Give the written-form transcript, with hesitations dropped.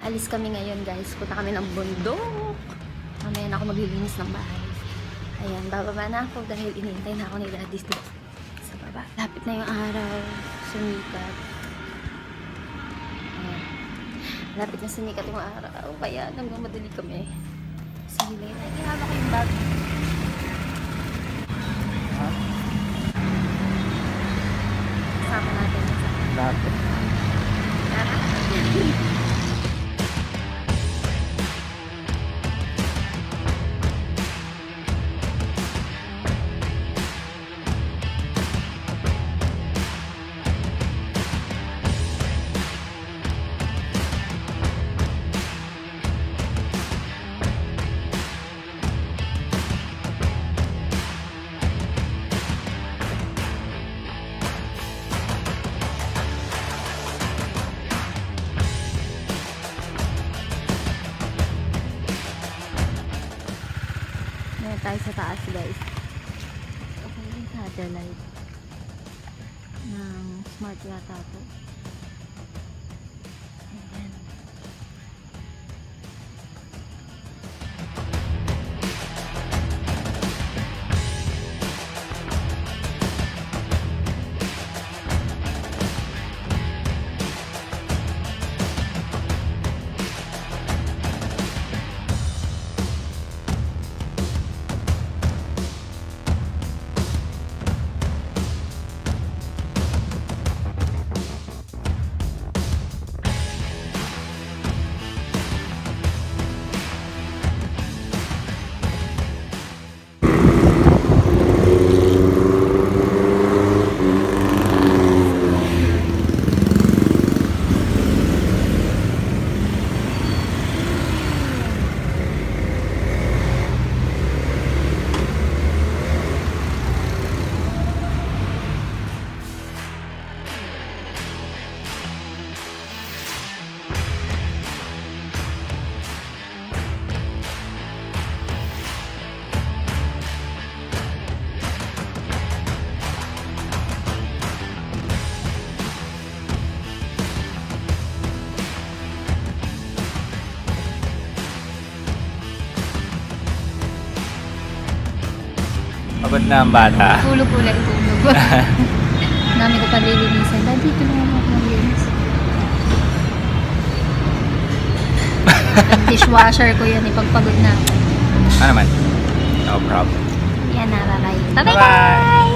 Alis kami ngayon guys. Punta kami ng bundok. Mamaya na ako maglilinis ng bahay. Ayan, bababa na ako dahil inihintay na ako ni Daddy sa baba. Lapit na yung araw. Sumikat. Ayan. Lapit na sumikat yung araw. Kaya nagmamadali kami. Sige, ihaba ko yung bag. Kasama natin. Lapit. Tayo sa taas guys. Okay, yung satellite ng smart yata to. Ayan. Pagod na ang bata. Tulog. Dami ko pa lilinisan. Daddy, tulungan mo ako maglinis. Dishwasher ko yan ipagpagod na ako. Ano naman? No problem. Yan na, bye-bye. Bye-bye!